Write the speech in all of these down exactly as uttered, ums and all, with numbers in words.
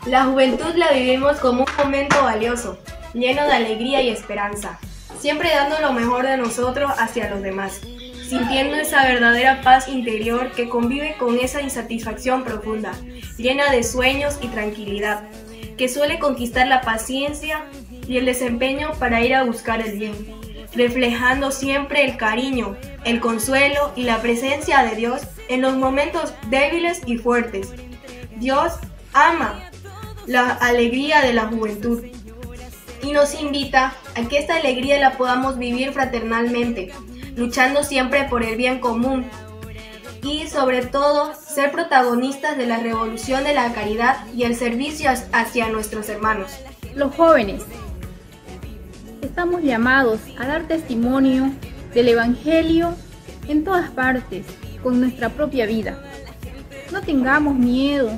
La juventud la vivimos como un momento valioso, lleno de alegría y esperanza, siempre dando lo mejor de nosotros hacia los demás, sintiendo esa verdadera paz interior que convive con esa insatisfacción profunda, llena de sueños y tranquilidad, que suele conquistar la paciencia y el desempeño para ir a buscar el bien, reflejando siempre el cariño, el consuelo y la presencia de Dios en los momentos débiles y fuertes. Dios ama la alegría de la juventud y nos invita a que esta alegría la podamos vivir fraternalmente, luchando siempre por el bien común y sobre todo ser protagonistas de la revolución de la caridad y el servicio hacia nuestros hermanos. Los jóvenes estamos llamados a dar testimonio del Evangelio en todas partes, con nuestra propia vida. No tengamos miedo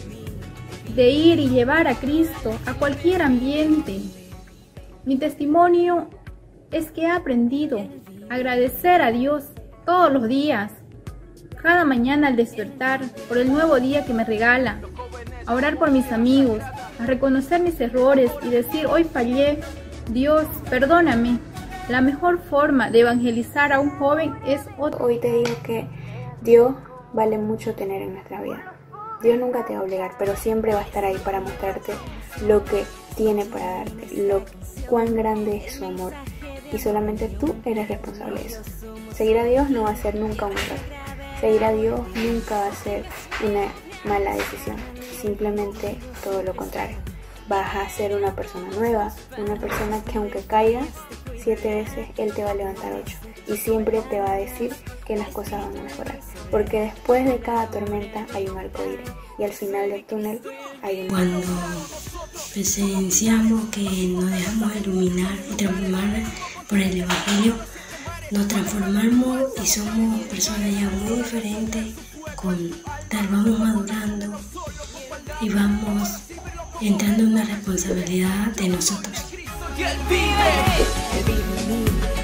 de ir y llevar a Cristo a cualquier ambiente. Mi testimonio es que he aprendido a agradecer a Dios todos los días, cada mañana al despertar, por el nuevo día que me regala, a orar por mis amigos, a reconocer mis errores y decir: hoy fallé, Dios, perdóname. La mejor forma de evangelizar a un joven es otro. Hoy te digo que Dios vale mucho tener en nuestra vida. Dios nunca te va a obligar, pero siempre va a estar ahí para mostrarte lo que tiene para darte, lo cuán grande es su amor. Y solamente tú eres responsable de eso. Seguir a Dios no va a ser nunca un error. Seguir a Dios nunca va a ser una mala decisión. Simplemente todo lo contrario. Vas a ser una persona nueva, una persona que aunque caigas siete veces, Él te va a levantar ocho. Y siempre te va a decir que las cosas van a mejorar. Porque después de cada tormenta hay un arcoíris. Y al final del túnel hay un... Cuando presenciamos que nos dejamos iluminar y transformar por el Evangelio, nos transformamos y somos personas ya muy diferentes, con tal vamos madurando y vamos entrando en una responsabilidad de nosotros. Y él vive, él vive en mí.